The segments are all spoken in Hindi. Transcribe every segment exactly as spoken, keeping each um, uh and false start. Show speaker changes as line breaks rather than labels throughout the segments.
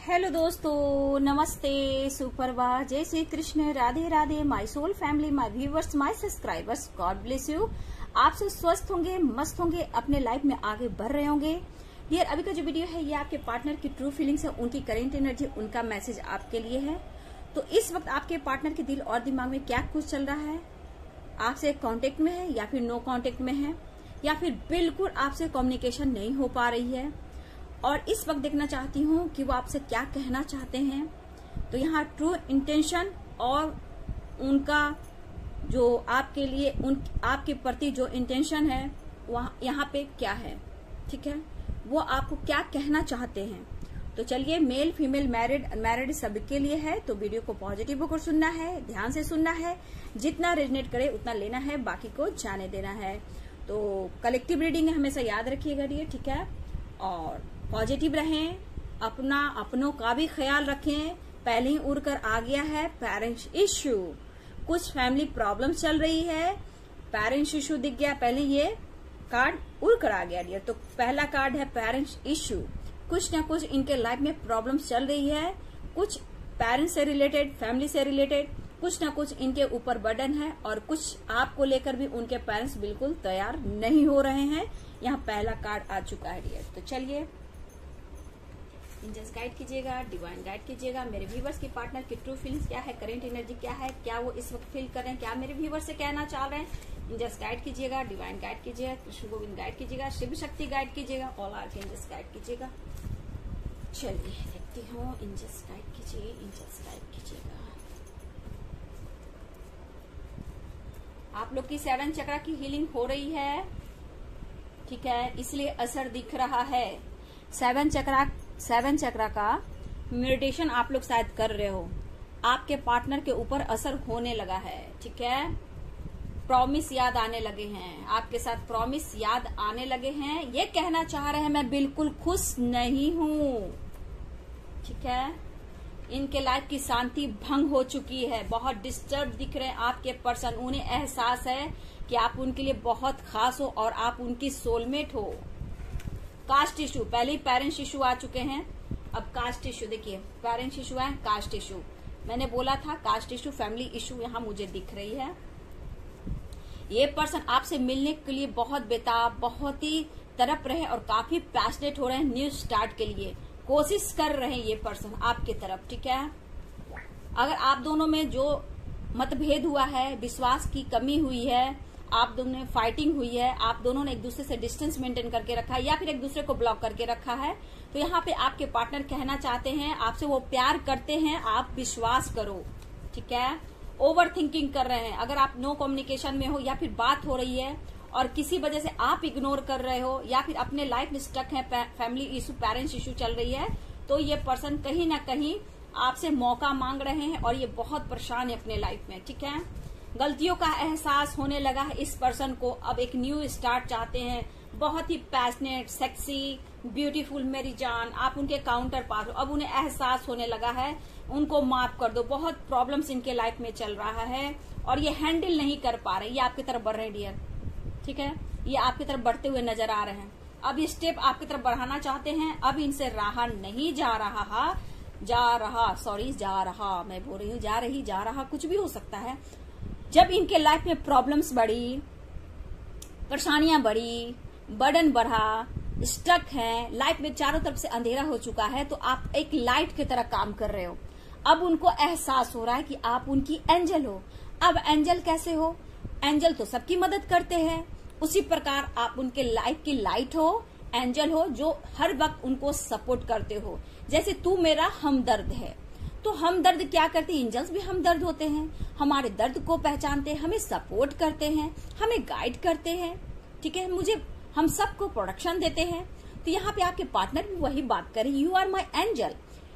हेलो दोस्तों, नमस्ते, सुप्रभात, जय Shri Krishna, Radhe Radhe, my soul family, my viewers, my subscribers, God bless you. आप सब स्वस्थ होंगे, मस्त होंगे, अपने लाइफ में आगे बढ़ रहे होंगे। डियर, अभी का जो वीडियो है ये आपके पार्टनर की ट्रू फीलिंग्स है, उनकी करेंट एनर्जी, उनका मैसेज आपके लिए है। तो इस वक्त आपके पार्टनर के दिल और दिमाग में क्या कुछ चल रहा है? आपसे कांटेक्ट में है या फिर नो कांटेक्ट में है, या फिर बिल्कुल आपसे कम्युनिकेशन नहीं हो पा रही है, और इस वक्त देखना चाहती हूँ कि वो आपसे क्या कहना चाहते हैं। तो यहाँ ट्रू इंटेंशन और उनका जो आपके लिए उन आपके प्रति जो इंटेंशन है वहाँ यहाँ पे क्या है, ठीक है, वो आपको क्या कहना चाहते हैं। तो चलिए, मेल फीमेल मैरिड अनमैरिड सबके लिए है, तो वीडियो को पॉजिटिव होकर सुनना है, ध्यान से सुनना है, जितना रेजनेट करे उतना लेना है, बाकी को जाने देना है। तो कलेक्टिव रीडिंग है, हमेशा याद रखिएगा ये, ठीक है, और पॉजिटिव रहें, अपना अपनों का भी ख्याल रखें। पहले ही उड़ कर आ गया है पेरेंट्स इश्यू, कुछ फैमिली प्रॉब्लम चल रही है, पेरेंट्स इश्यू दिख गया, पहले ये कार्ड उड़ कर आ गया डियर। तो पहला कार्ड है पेरेंट्स इश्यू, कुछ ना कुछ इनके लाइफ में प्रॉब्लम चल रही है, कुछ पेरेंट्स से रिलेटेड, फैमिली से रिलेटेड, कुछ ना कुछ इनके ऊपर बर्डन है, और कुछ आपको लेकर भी उनके पेरेंट्स बिल्कुल तैयार नहीं हो रहे हैं। यहाँ पहला कार्ड आ चुका है डियर। तो चलिए, एंजल्स गाइड कीजिएगा, डिवाइन गाइड कीजिएगा। मेरे व्यूवर्स की पार्टनर की ट्रू फीलिंग्स क्या है, करेंट एनर्जी क्या है, क्या वो इस वक्त फील कर रहे हैं, क्या मेरे व्यूवर्स से कहना चाह रहे हैं। एंजल्स गाइड कीजिएगा, डिवाइन गाइड कीजिएगा, कृष्ण गोविंद गाइड कीजिएगा, शिव शक्ति गाइड कीजिएगा, ऑल आर्कएंजल्स गाइड कीजिएगा। चलिए देखती हूँ, एंजल्स गाइड कीजिए, एंजल्स गाइड कीजिएगा। आप लोग की सेवन चक्रा की हीलिंग हो रही है, ठीक है, इसलिए असर दिख रहा है। सेवन चक्रा सेवन चक्रा का मेडिटेशन आप लोग शायद कर रहे हो, आपके पार्टनर के ऊपर असर होने लगा है, ठीक है। प्रॉमिस याद आने लगे हैं, आपके साथ प्रॉमिस याद आने लगे हैं। ये कहना चाह रहे हैं मैं बिल्कुल खुश नहीं हूँ, ठीक है। इनके लाइफ की शांति भंग हो चुकी है, बहुत डिस्टर्ब दिख रहे हैं आपके पर्सन। उन्हें एहसास है कि आप उनके लिए बहुत खास हो और आप उनकी सोलमेट हो। कास्ट इशू, पहले ही पेरेंट्स इशू आ चुके हैं, अब कास्ट इशू देखिए, पेरेंट्स इशू है, कास्ट इशू, मैंने बोला था कास्ट इशू, फैमिली इशू यहाँ मुझे दिख रही है। ये पर्सन आपसे मिलने के लिए बहुत बेताब, बहुत ही तड़प रहे और काफी पैशनेट हो रहे हैं न्यू स्टार्ट के लिए, कोशिश कर रहे हैं ये पर्सन आपके तरफ, ठीक है। अगर आप दोनों में जो मतभेद हुआ है, विश्वास की कमी हुई है, आप दोनों में फाइटिंग हुई है, आप दोनों ने एक दूसरे से डिस्टेंस मेंटेन करके रखा है, या फिर एक दूसरे को ब्लॉक करके रखा है, तो यहाँ पे आपके पार्टनर कहना चाहते हैं आपसे, वो प्यार करते हैं, आप विश्वास करो, ठीक है। ओवर थिंकिंग कर रहे हैं, अगर आप नो कम्युनिकेशन में हो या फिर बात हो रही है और किसी वजह से आप इग्नोर कर रहे हो, या फिर अपने लाइफ में स्टक है, फैमिली इशू, पेरेंट्स इशू चल रही है, तो ये पर्सन कहीं ना कहीं आपसे मौका मांग रहे हैं और ये बहुत परेशान है अपने लाइफ में, ठीक है। गलतियों का एहसास होने लगा है इस पर्सन को, अब एक न्यू स्टार्ट चाहते हैं, बहुत ही पैशनेट, सेक्सी, ब्यूटीफुल मेरी जान, आप उनके काउंटर पार्ट हो। अब उन्हें एहसास होने लगा है, उनको माफ कर दो, बहुत प्रॉब्लम्स इनके लाइफ में चल रहा है और ये हैंडल नहीं कर पा रहे, ये आपकी तरफ बढ़ रहे हैं डियर, ठीक है, ये आपकी तरफ बढ़ते हुए नजर आ रहे हैं। अब ये स्टेप आपकी तरफ बढ़ाना चाहते हैं, अब इनसे रहा नहीं जा रहा, जा रहा सॉरी जा रहा मैं बोल रही हूँ, जा रही जा रहा कुछ भी हो सकता है। जब इनके लाइफ में प्रॉब्लम्स बढ़ी, परेशानियां बढ़ी, बर्डन बढ़ा, स्टक है, लाइफ में चारों तरफ से अंधेरा हो चुका है, तो आप एक लाइट की तरह काम कर रहे हो। अब उनको एहसास हो रहा है कि आप उनकी एंजल हो। अब एंजल कैसे हो? एंजल तो सबकी मदद करते हैं, उसी प्रकार आप उनके लाइफ की लाइट हो, एंजल हो, जो हर वक्त उनको सपोर्ट करते हो। जैसे तू मेरा हमदर्द है, तो हमदर्द क्या करते हैं? एंजल्स भी हमदर्द होते हैं, हमारे दर्द को पहचानते हैं, हमें सपोर्ट करते हैं, हमें गाइड करते हैं, ठीक है, मुझे हम सबको प्रोटेक्शन देते हैं। तो यहाँ पे आपके पार्टनर भी वही बात करें, यू आर माई एंजल।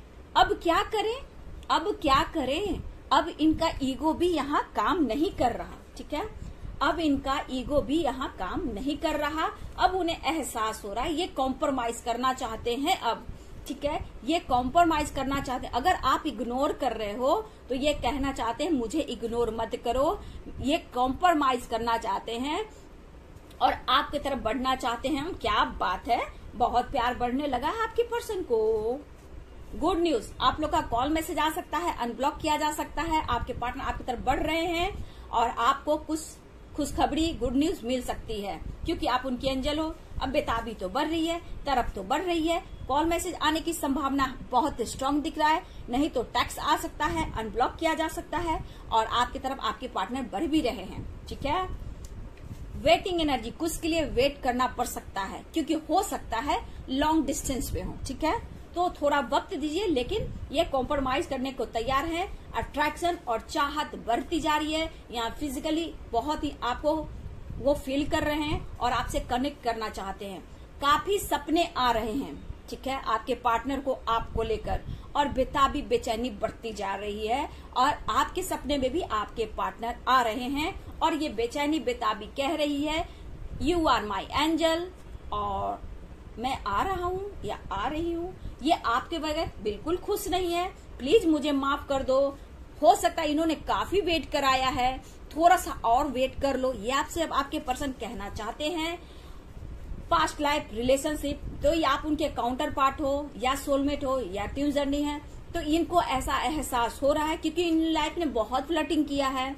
अब क्या करें? अब क्या करें? अब इनका ईगो भी यहाँ काम नहीं कर रहा, ठीक है, अब इनका ईगो भी यहाँ काम नहीं कर रहा। अब उन्हें एहसास हो रहा है, ये कॉम्प्रोमाइज करना चाहते हैं अब, ठीक है, ये कॉम्प्रोमाइज करना चाहते हैं। अगर आप इग्नोर कर रहे हो तो ये कहना चाहते हैं मुझे इग्नोर मत करो, ये कॉम्प्रोमाइज करना चाहते हैं और आपकी तरफ बढ़ना चाहते हैं। क्या बात है, बहुत प्यार बढ़ने लगा है आपके पर्सन को, गुड न्यूज, आप लोग का कॉल मैसेज आ सकता है, अनब्लॉक किया जा सकता है, आपके पार्टनर आपकी तरफ बढ़ रहे हैं और आपको कुछ खुशखबरी गुड न्यूज मिल सकती है, क्योंकि आप उनकी एंजल हो। अब बेताबी तो बढ़ रही है, तरफ तो बढ़ रही है, कॉल मैसेज आने की संभावना बहुत स्ट्रांग दिख रहा है, नहीं तो टैक्स आ सकता है, अनब्लॉक किया जा सकता है और आपकी तरफ आपके पार्टनर बढ़ भी रहे हैं। ठीक है, वेटिंग एनर्जी, कुछ के लिए वेट करना पड़ सकता है, क्योंकि हो सकता है लॉन्ग डिस्टेंस पे हो। ठीक है, तो थोड़ा वक्त दीजिए, लेकिन ये कॉम्प्रोमाइज करने को तैयार है। अट्रैक्शन और चाहत बढ़ती जा रही है, यहाँ फिजिकली बहुत ही आपको वो फील कर रहे हैं और आपसे कनेक्ट करना चाहते हैं। काफी सपने आ रहे हैं, ठीक है, आपके पार्टनर को आपको लेकर, और बेताबी बेचैनी बढ़ती जा रही है और आपके सपने में भी आपके पार्टनर आ रहे हैं और ये बेचैनी बेताबी कह रही है यू आर माई एंजल, और मैं आ रहा हूँ या आ रही हूँ, ये आपके बगैर बिल्कुल खुश नहीं है, प्लीज मुझे माफ कर दो। हो सकता है इन्होंने काफी वेट कराया है, थोड़ा सा और वेट कर लो, ये आपसे अब आपके पर्सन कहना चाहते हैं। पास्ट लाइफ रिलेशनशिप, तो ये आप उनके काउंटर पार्ट हो या सोलमेट हो या ट्विन जर्नी है, तो इनको ऐसा एहसास हो रहा है, क्योंकि इन लाइफ ने बहुत फ्लर्टिंग किया है,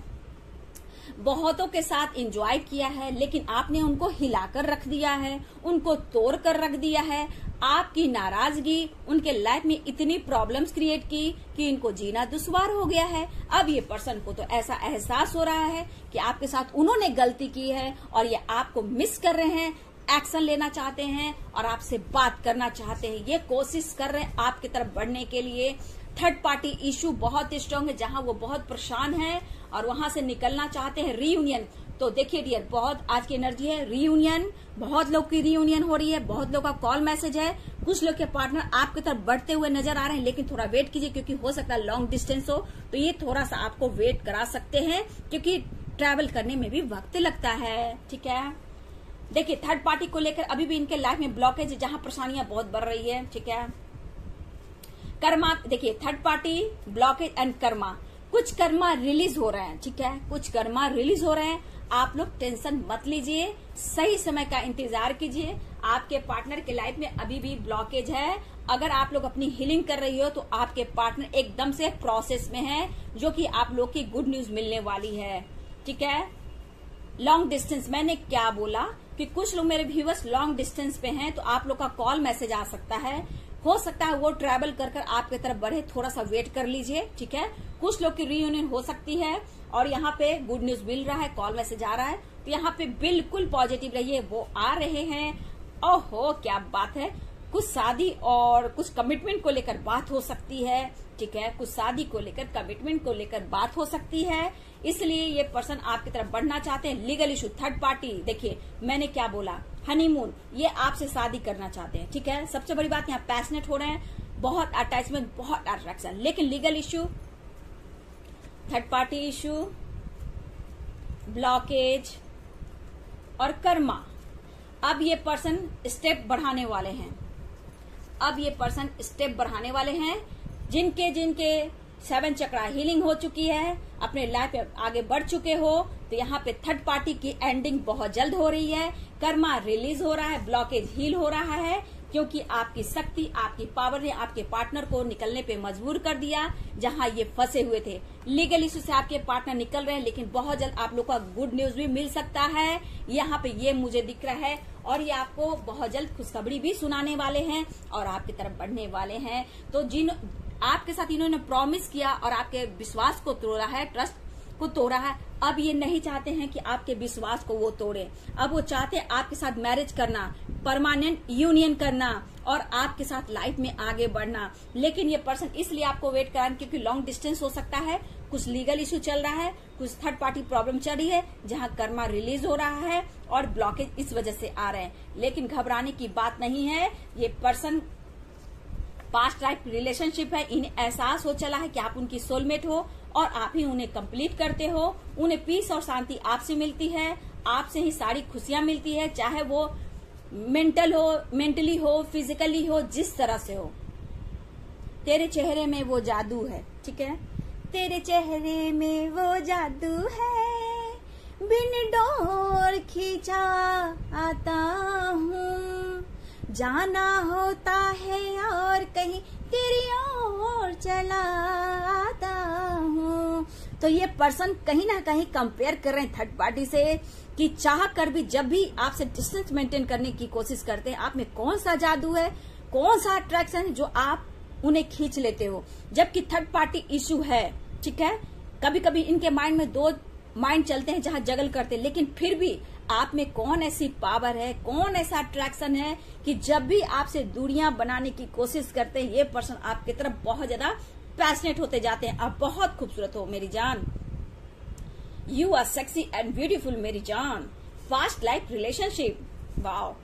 बहुतों के साथ एंजॉय किया है, लेकिन आपने उनको हिलाकर रख दिया है, उनको तोड़ कर रख दिया है। आपकी नाराजगी उनके लाइफ में इतनी प्रॉब्लम्स क्रिएट की कि इनको जीना दुश्वार हो गया है। अब ये पर्सन को तो ऐसा एहसास हो रहा है कि आपके साथ उन्होंने गलती की है और ये आपको मिस कर रहे हैं, एक्शन लेना चाहते हैं और आपसे बात करना चाहते हैं, ये कोशिश कर रहे हैं आपकी तरफ बढ़ने के लिए। थर्ड पार्टी इशू बहुत स्ट्रांग है, जहां वो बहुत परेशान है और वहां से निकलना चाहते हैं। रीयूनियन, तो देखिए डियर, बहुत आज की एनर्जी है रीयूनियन, बहुत लोग की रीयूनियन हो रही है, बहुत लोग का कॉल मैसेज है, कुछ लोग के पार्टनर आपकी तरफ बढ़ते हुए नजर आ रहे हैं, लेकिन थोड़ा वेट कीजिए, क्योंकि हो सकता है लॉन्ग डिस्टेंस हो, तो ये थोड़ा सा आपको वेट करा सकते हैं, क्योंकि ट्रैवल करने में भी वक्त लगता है। ठीक है, देखिए थर्ड पार्टी को लेकर अभी भी इनके लाइफ में ब्लॉकेज है, जहां परेशानियां बहुत बढ़ रही है। ठीक है, कर्मा, देखिए थर्ड पार्टी ब्लॉकेज एंड कर्मा, कुछ कर्मा रिलीज हो रहे हैं। ठीक है, कुछ कर्मा रिलीज हो रहे हैं, आप लोग टेंशन मत लीजिए, सही समय का इंतजार कीजिए। आपके पार्टनर के लाइफ में अभी भी ब्लॉकेज है, अगर आप लोग अपनी हीलिंग कर रही हो तो आपके पार्टनर एकदम से प्रोसेस में है, जो कि आप लोग की गुड न्यूज मिलने वाली है। ठीक है, लॉन्ग डिस्टेंस, मैंने क्या बोला कि कुछ लोग मेरे व्यूअर्स लॉन्ग डिस्टेंस पे हैं, तो आप लोग का कॉल मैसेज आ सकता है, हो सकता है वो ट्रैवल कर कर आपके तरफ बढ़े, थोड़ा सा वेट कर लीजिए। ठीक है, कुछ लोग की रीयूनियन हो सकती है और यहाँ पे गुड न्यूज मिल रहा है, कॉल मैसेज आ रहा है, तो यहाँ पे बिल्कुल पॉजिटिव रहिए, वो आ रहे हैं। ओहो क्या बात है, कुछ शादी और कुछ कमिटमेंट को लेकर बात हो सकती है। ठीक है, कुछ शादी को लेकर कमिटमेंट को लेकर बात हो सकती है, इसलिए ये पर्सन आपकी तरफ बढ़ना चाहते हैं। लीगल इशू, थर्ड पार्टी, देखिए मैंने क्या बोला, हनीमून, ये आपसे शादी करना चाहते हैं। ठीक है, सबसे बड़ी बात यहाँ पैशनेट हो रहे हैं, बहुत अटैचमेंट, बहुत अट्रैक्शन, लेकिन legal issue, third party issue, blockage और कर्मा, अब ये पर्सन स्टेप बढ़ाने वाले हैं, अब ये पर्सन स्टेप बढ़ाने वाले हैं। जिनके जिनके सेवन चक्रा हीलिंग हो चुकी है, अपने लाइफ में आगे बढ़ चुके हो, तो यहाँ पे थर्ड पार्टी की एंडिंग बहुत जल्द हो रही है, कर्मा रिलीज हो रहा है, ब्लॉकेज हील हो रहा है, क्योंकि आपकी शक्ति, आपकी पावर ने आपके पार्टनर को निकलने पे मजबूर कर दिया, जहां ये फंसे हुए थे। लीगल इशू से आपके पार्टनर निकल रहे हैं, लेकिन बहुत जल्द आप लोग का गुड न्यूज भी मिल सकता है, यहाँ पे ये मुझे दिख रहा है, और ये आपको बहुत जल्द खुशखबरी भी सुनाने वाले हैं और आपकी तरफ बढ़ने वाले हैं। तो जिन आपके साथ इन्होंने प्रॉमिस किया और आपके विश्वास को तोड़ा है, ट्रस्ट को तोड़ा है, अब ये नहीं चाहते हैं कि आपके विश्वास को वो तोड़े, अब वो चाहते हैं आपके साथ मैरिज करना, परमानेंट यूनियन करना और आपके साथ लाइफ में आगे बढ़ना। लेकिन ये पर्सन इसलिए आपको वेट करा, क्योंकि लॉन्ग डिस्टेंस हो सकता है, कुछ लीगल इशू चल रहा है, कुछ थर्ड पार्टी प्रॉब्लम चल रही है, जहां कर्मा रिलीज हो रहा है और ब्लॉकेज इस वजह से आ रहे हैं। लेकिन घबराने की बात नहीं है, ये पर्सन पास्ट लाइफ रिलेशनशिप है, इन्हें एहसास हो चला है कि आप उनकी सोलमेट हो और आप ही उन्हें कंप्लीट करते हो, उन्हें पीस और शांति आपसे मिलती है, आपसे ही सारी खुशियां मिलती है, चाहे वो मेंटल हो, मेंटली हो, फिजिकली हो, जिस तरह से हो। तेरे चेहरे में वो जादू है, ठीक है, तेरे चेहरे में वो जादू है, बिन डोर खींचा आता हूँ, जाना होता है और कहीं तेरी चला आता हूँ। तो ये पर्सन कहीं ना कहीं कंपेयर कर रहे हैं थर्ड पार्टी से कि चाह कर भी जब भी आपसे डिस्टेंस मेंटेन करने की कोशिश करते हैं, आप में कौन सा जादू है, कौन सा अट्रैक्शन है जो आप उन्हें खींच लेते हो। जबकि थर्ड पार्टी इश्यू है, ठीक है, कभी कभी इनके माइंड में दो माइंड चलते हैं जहां जगल करते हैं, लेकिन फिर भी आप में कौन ऐसी पावर है, कौन ऐसा अट्रैक्शन है कि जब भी आपसे दूरियां बनाने की कोशिश करते हैं ये पर्सन आपकी तरफ बहुत ज्यादा पैशनेट होते जाते हैं। आप बहुत खूबसूरत हो मेरी जान, you are sexy and beautiful मेरी जान, fast life relationship, wow,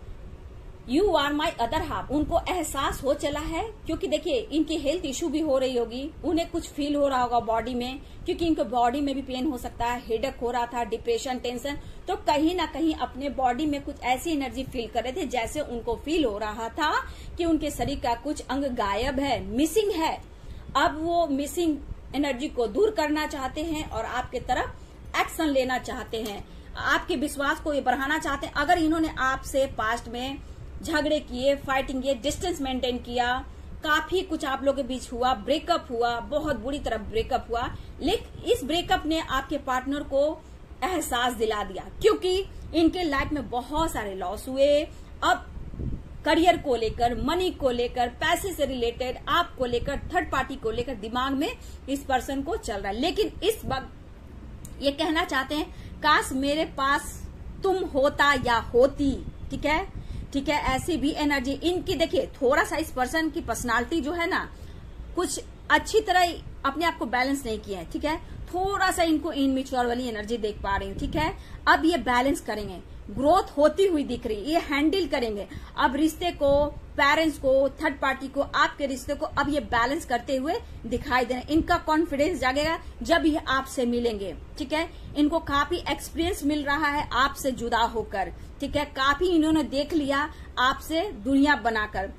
you are my other half. उनको एहसास हो चला है, क्योंकि देखिए इनकी हेल्थ इश्यू भी हो रही होगी, उन्हें कुछ फील हो रहा होगा बॉडी में, क्योंकि इनके बॉडी में भी पेन हो सकता है, हेडेक हो रहा था, डिप्रेशन, टेंशन, तो कहीं ना कहीं अपने बॉडी में कुछ ऐसी एनर्जी फील कर रहे थे जैसे उनको फील हो रहा था कि उनके शरीर का कुछ अंग गायब है, मिसिंग है। अब वो मिसिंग एनर्जी को दूर करना चाहते हैं और आपके तरफ एक्शन लेना चाहते हैं, आपके विश्वास को ये बढ़ाना चाहते हैं। अगर इन्होंने आपसे पास्ट में झगड़े किए, फाइटिंग किए, डिस्टेंस मेंटेन किया, काफी कुछ आप लोगों के बीच हुआ, ब्रेकअप हुआ, बहुत बुरी तरह ब्रेकअप हुआ, लेकिन इस ब्रेकअप ने आपके पार्टनर को एहसास दिला दिया, क्योंकि इनके लाइफ में बहुत सारे लॉस हुए। अब करियर को लेकर, मनी को लेकर, पैसे से रिलेटेड, आपको लेकर, थर्ड पार्टी को लेकर दिमाग में इस पर्सन को चल रहा है। लेकिन इस वक्त ये कहना चाहते हैं काश मेरे पास तुम होता या होती, ठीक है, ठीक है, ऐसी भी एनर्जी इनकी। देखिए थोड़ा सा इस पर्सन की पर्सनालिटी जो है ना, कुछ अच्छी तरह अपने आप को बैलेंस नहीं किया है, ठीक है, थोड़ा सा इनको इनमेच्योर वाली एनर्जी देख पा रही हूँ, ठीक है। अब ये बैलेंस करेंगे, ग्रोथ होती हुई दिख रही, ये हैंडल करेंगे अब रिश्ते को, पेरेंट्स को, थर्ड पार्टी को, आपके रिश्ते को, अब ये बैलेंस करते हुए दिखाई दे रहे हैं। इनका कॉन्फिडेंस जागेगा जब ये आपसे मिलेंगे, ठीक है। इनको काफी एक्सपीरियंस मिल रहा है आपसे जुदा होकर, ठीक है, काफी इन्होंने देख लिया आपसे दुनिया बनाकर।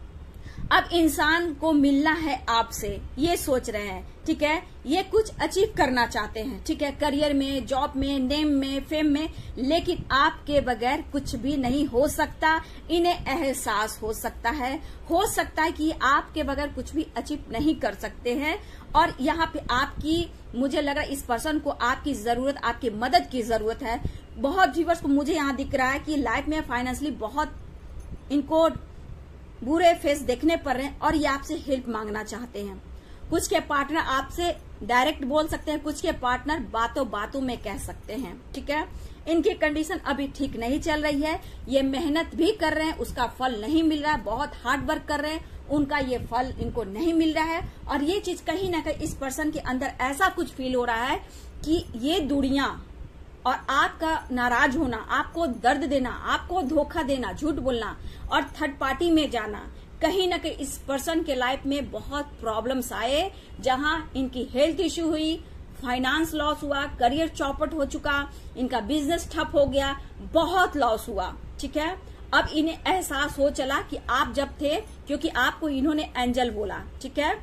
अब इंसान को मिलना है आपसे, ये सोच रहे हैं, ठीक है, ये कुछ अचीव करना चाहते हैं, ठीक है, करियर में, जॉब में, नेम में, फेम में, लेकिन आपके बगैर कुछ भी नहीं हो सकता। इन्हें एहसास हो सकता है हो सकता है कि आपके बगैर कुछ भी अचीव नहीं कर सकते हैं। और यहाँ पे आपकी, मुझे लग रहा है इस पर्सन को आपकी जरूरत, आपकी मदद की जरूरत है। बहुत व्यूअर्स को मुझे यहाँ दिख रहा है कि लाइफ में फाइनेंशियली बहुत इनको बुरे फेस देखने पड़ रहे हैं और ये आपसे हेल्प मांगना चाहते हैं। कुछ के पार्टनर आपसे डायरेक्ट बोल सकते हैं, कुछ के पार्टनर बातों बातों में कह सकते हैं, ठीक है। इनकी कंडीशन अभी ठीक नहीं चल रही है, ये मेहनत भी कर रहे हैं, उसका फल नहीं मिल रहा है, बहुत हार्ड वर्क कर रहे हैं, उनका ये फल इनको नहीं मिल रहा है। और ये चीज कहीं ना कहीं इस पर्सन के अंदर ऐसा कुछ फील हो रहा है कि ये दूरियां और आपका नाराज होना, आपको दर्द देना, आपको धोखा देना, झूठ बोलना और थर्ड पार्टी में जाना, कहीं ना कहीं इस पर्सन के लाइफ में बहुत प्रॉब्लम्स आए, जहां इनकी हेल्थ इश्यू हुई, फाइनेंस लॉस हुआ, करियर चौपट हो चुका, इनका बिजनेस ठप हो गया, बहुत लॉस हुआ, ठीक है। अब इन्हें एहसास हो चला कि आप जब थे, क्योंकि आपको इन्होंने एंजल बोला, ठीक है,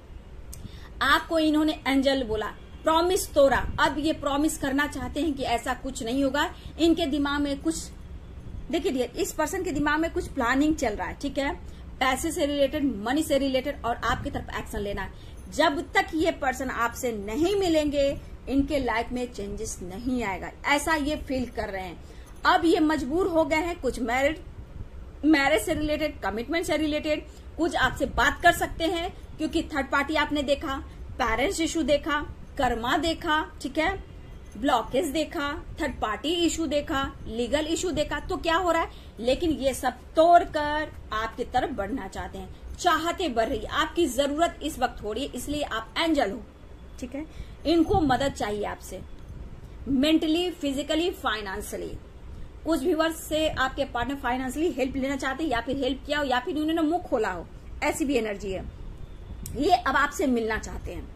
आपको इन्होंने एंजल बोला, प्रॉमिस तोड़ा। अब ये प्रॉमिस करना चाहते हैं कि ऐसा कुछ नहीं होगा। इनके दिमाग में कुछ, देखिए इस पर्सन के दिमाग में कुछ प्लानिंग चल रहा है, ठीक है, पैसे से रिलेटेड, मनी से रिलेटेड, और आपकी तरफ एक्शन लेना है। जब तक ये पर्सन आपसे नहीं मिलेंगे इनके लाइफ में चेंजेस नहीं आएगा, ऐसा ये फील कर रहे हैं। अब ये मजबूर हो गए हैं, कुछ मैरिड मैरिज से रिलेटेड, कमिटमेंट से रिलेटेड, कुछ आपसे बात कर सकते हैं, क्योंकि थर्ड पार्टी आपने देखा, पेरेंट्स इशू देखा, कर्मा देखा, ठीक है, ब्लॉकेज देखा, थर्ड पार्टी इशू देखा, लीगल इशू देखा, तो क्या हो रहा है, लेकिन ये सब तोड़कर आपकी तरफ बढ़ना चाहते हैं, चाहते बढ़ रही है। आपकी जरूरत इस वक्त हो रही है, इसलिए आप एंजल हो, ठीक है। इनको मदद चाहिए आपसे, मेंटली, फिजिकली, फाइनेंशियली। कुछ व्यूअर्स से आपके पार्टनर फाइनेंशियली हेल्प लेना चाहते हैं, या फिर हेल्प किया हो, या फिर उन्होंने मुंह खोला हो, ऐसी भी एनर्जी है। ये अब आपसे मिलना चाहते हैं।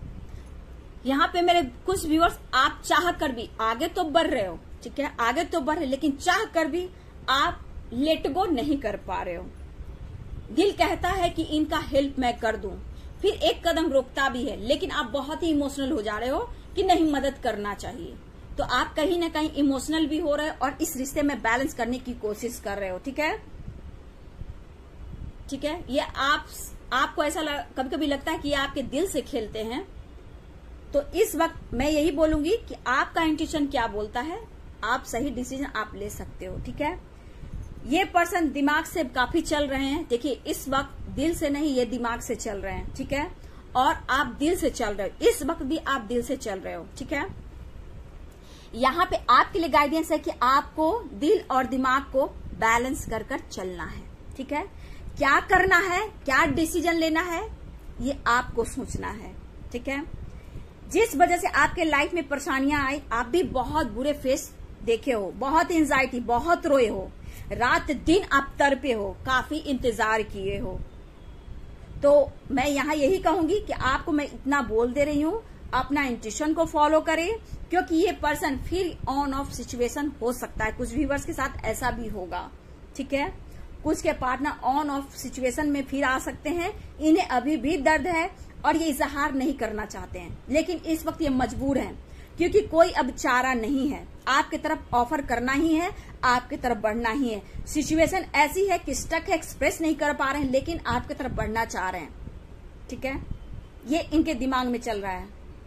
यहाँ पे मेरे कुछ व्यूअर्स, आप चाह कर भी आगे तो बढ़ रहे हो, ठीक है, आगे तो बढ़ रहे, लेकिन चाह कर भी आप लेट गो नहीं कर पा रहे हो। दिल कहता है कि इनका हेल्प मैं कर दूं, फिर एक कदम रोकता भी है, लेकिन आप बहुत ही इमोशनल हो जा रहे हो कि नहीं, मदद करना चाहिए। तो आप कहीं ना कहीं इमोशनल भी हो रहे हो और इस रिश्ते में बैलेंस करने की कोशिश कर रहे हो, ठीक है, ठीक है। ये आप आपको ऐसा कभी कभी लगता है कि आपके दिल से खेलते हैं, तो इस वक्त मैं यही बोलूंगी कि आपका इंट्यूशन क्या बोलता है, आप सही डिसीजन आप ले सकते हो। ठीक है, ये पर्सन दिमाग से काफी चल रहे हैं। देखिए इस वक्त दिल से नहीं, ये दिमाग से चल रहे हैं। ठीक है, और आप दिल से चल रहे हो, इस वक्त भी आप दिल से चल रहे हो। ठीक है, यहाँ पे आपके लिए गाइडेंस है कि आपको दिल और दिमाग को बैलेंस कर कर चलना है। ठीक है, क्या करना है, क्या डिसीजन लेना है, ये आपको सोचना है। ठीक है, जिस वजह से आपके लाइफ में परेशानियां आई, आप भी बहुत बुरे फेस देखे हो, बहुत एंजाइटी, बहुत रोए हो, रात दिन आप तड़पे हो, काफी इंतजार किए हो। तो मैं यहाँ यही कहूंगी कि आपको मैं इतना बोल दे रही हूँ, अपना इंट्यूशन को फॉलो करें, क्योंकि ये पर्सन फिर ऑन ऑफ सिचुएशन हो सकता है। कुछ व्यूअर्स के साथ ऐसा भी होगा। ठीक है, कुछ के पार्टनर ऑन ऑफ सिचुएशन में फिर आ सकते हैं, इन्हें अभी भी दर्द है और ये इजहार नहीं करना चाहते हैं, लेकिन इस वक्त ये मजबूर हैं, क्योंकि कोई अब चारा नहीं है। आपकी तरफ ऑफर करना ही है, आपकी तरफ बढ़ना ही है। सिचुएशन ऐसी है कि स्टक है, एक्सप्रेस नहीं कर पा रहे हैं, लेकिन आपकी तरफ बढ़ना चाह रहे हैं। ठीक है, ये इनके दिमाग में चल रहा है।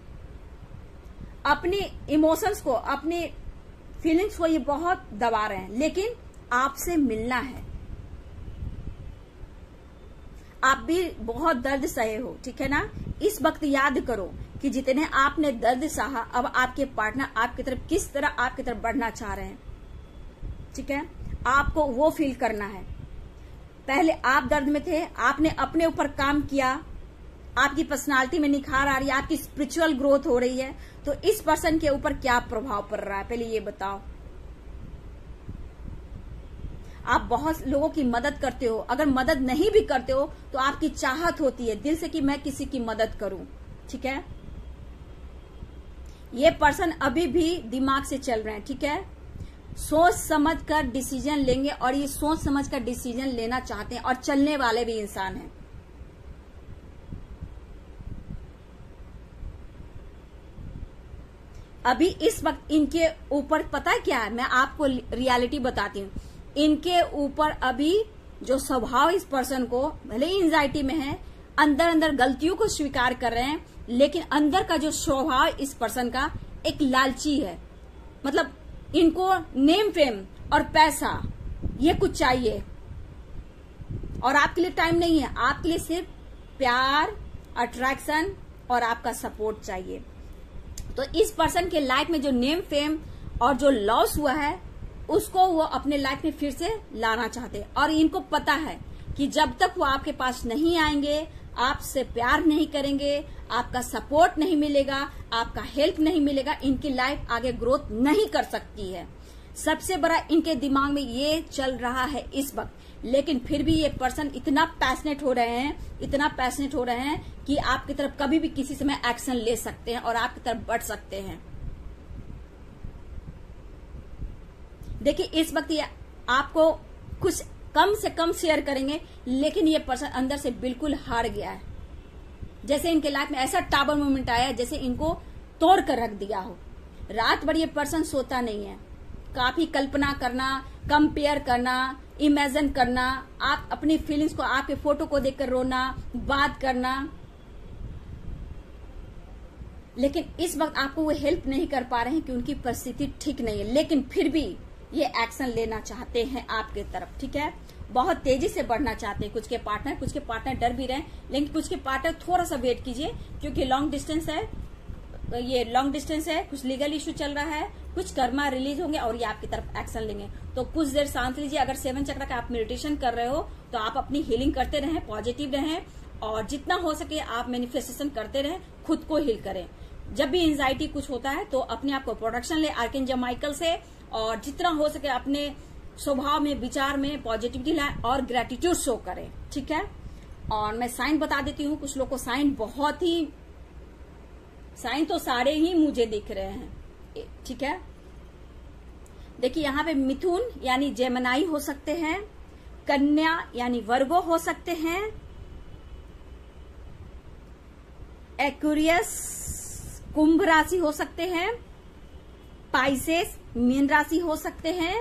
अपनी इमोशंस को, अपनी फीलिंग्स को ये बहुत दबा रहे हैं, लेकिन आपसे मिलना है। आप भी बहुत दर्द सहे हो। ठीक है ना, इस वक्त याद करो कि जितने आपने दर्द सहा, अब आपके पार्टनर आपकी तरफ किस तरह आपकी तरफ बढ़ना चाह रहे हैं। ठीक है, आपको वो फील करना है। पहले आप दर्द में थे, आपने अपने ऊपर काम किया, आपकी पर्सनालिटी में निखार आ रही है, आपकी स्पिरिचुअल ग्रोथ हो रही है, तो इस पर्सन के ऊपर क्या प्रभाव पड़ रहा है, पहले ये बताओ। आप बहुत लोगों की मदद करते हो, अगर मदद नहीं भी करते हो तो आपकी चाहत होती है दिल से कि मैं किसी की मदद करूं। ठीक है, ये पर्सन अभी भी दिमाग से चल रहे हैं। ठीक है, सोच समझ कर डिसीजन लेंगे, और ये सोच समझ कर डिसीजन लेना चाहते हैं, और चलने वाले भी इंसान हैं। अभी इस वक्त इनके ऊपर पता है क्या है, मैं आपको रियलिटी बताती हूँ। इनके ऊपर अभी जो स्वभाव इस पर्सन को, भले ही एंजाइटी में है, अंदर अंदर गलतियों को स्वीकार कर रहे हैं, लेकिन अंदर का जो स्वभाव इस पर्सन का एक लालची है। मतलब इनको नेम फेम और पैसा ये कुछ चाहिए, और आपके लिए टाइम नहीं है। आपके लिए सिर्फ प्यार, अट्रैक्शन और आपका सपोर्ट चाहिए। तो इस पर्सन के लाइफ में जो नेम फेम और जो लॉस हुआ है, उसको वो अपने लाइफ में फिर से लाना चाहते हैं। और इनको पता है कि जब तक वो आपके पास नहीं आएंगे, आपसे प्यार नहीं करेंगे, आपका सपोर्ट नहीं मिलेगा, आपका हेल्प नहीं मिलेगा, इनकी लाइफ आगे ग्रोथ नहीं कर सकती है। सबसे बड़ा इनके दिमाग में ये चल रहा है इस वक्त। लेकिन फिर भी ये पर्सन इतना पैशनेट हो रहे हैं, इतना पैशनेट हो रहे हैं कि आपकी तरफ कभी भी किसी समय एक्शन ले सकते हैं और आपकी तरफ बढ़ सकते हैं। देखिए इस वक्त ये आपको कुछ कम से कम शेयर करेंगे, लेकिन ये पर्सन अंदर से बिल्कुल हार गया है। जैसे इनके लाइफ में ऐसा टावर मोमेंट आया है जैसे इनको तोड़ कर रख दिया हो। रात भर ये पर्सन सोता नहीं है, काफी कल्पना करना, कंपेयर करना, इमेजिन करना, आप अपनी फीलिंग्स को, आपके फोटो को देखकर रोना, बात करना। लेकिन इस वक्त आपको वो हेल्प नहीं कर पा रहे हैं कि उनकी परिस्थिति ठीक नहीं है, लेकिन फिर भी ये एक्शन लेना चाहते हैं आपके तरफ। ठीक है, बहुत तेजी से बढ़ना चाहते हैं। कुछ के पार्टनर कुछ के पार्टनर डर भी रहे हैं, लेकिन कुछ के पार्टनर थोड़ा सा वेट कीजिए, क्योंकि लॉन्ग डिस्टेंस है, ये लॉन्ग डिस्टेंस है, कुछ लीगल इश्यू चल रहा है, कुछ कर्मा रिलीज होंगे और ये आपकी तरफ एक्शन लेंगे। तो कुछ देर शांत लीजिए। अगर सेवन चक्र का आप मेडिटेशन कर रहे हो तो आप अपनी हीलिंग करते रहें, पॉजिटिव रहें, और जितना हो सके आप मैनिफेस्टेशन करते रहें, खुद को हील करें। जब भी एंजाइटी कुछ होता है तो अपने आप को प्रोटेक्शन ले आर्कएंजल माइकल से, और जितना हो सके अपने स्वभाव में, विचार में पॉजिटिविटी लाएं और ग्रेटिट्यूड शो करें। ठीक है, और मैं साइन बता देती हूँ। कुछ लोग को साइन बहुत ही, साइन तो सारे ही मुझे दिख रहे हैं। ठीक है, देखिए यहाँ पे मिथुन यानी जेमिनी हो सकते हैं, कन्या यानी वर्गो हो सकते हैं, एक्वेरियस कुंभ राशि हो सकते हैं, पाइसेस मीन राशि हो सकते हैं,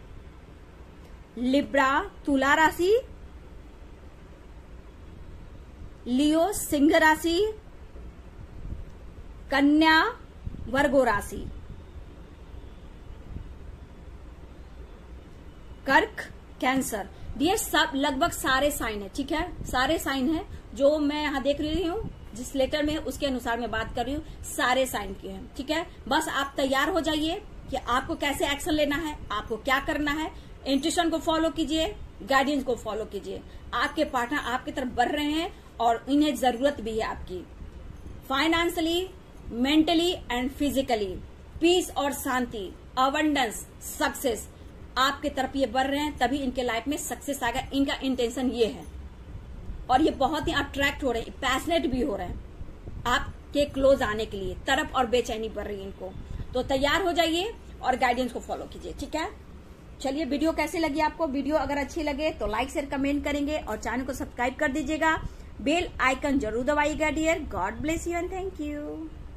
लिब्रा तुला राशि, लियो सिंह राशि, कन्या वर्गो राशि, कर्क कैंसर। ये सब लगभग सारे साइन है, ठीक है, सारे साइन है जो मैं यहाँ देख रही हूँ जिस लेटर में उसके अनुसार मैं बात कर रही हूँ, सारे साइन के हैं, ठीक है। बस आप तैयार हो जाइए कि आपको कैसे एक्शन लेना है, आपको क्या करना है। इंट्यूशन को फॉलो कीजिए, गाइडेंस को फॉलो कीजिए। आपके पार्टनर आपकी तरफ बढ़ रहे हैं और इन्हें जरूरत भी है आपकी, financially, mentally and physically. Peace और शांति, अबंडेंस, सक्सेस आपके तरफ ये बढ़ रहे हैं, तभी इनके लाइफ में सक्सेस आएगा। इनका इंटेंशन ये है और ये बहुत ही अट्रैक्ट हो रहे हैं, पैशनेट भी हो रहे हैं आपके क्लोज आने के लिए, तरफ और बेचैनी बढ़ रही है इनको। तो तैयार हो जाइए और गाइडेंस को फॉलो कीजिए, ठीक है। चलिए, वीडियो कैसी लगी आपको? वीडियो अगर अच्छी लगे तो लाइक शेयर कमेंट करेंगे और चैनल को सब्सक्राइब कर दीजिएगा। बेल आइकन जरूर दबाइएगा dear. God bless you and thank you.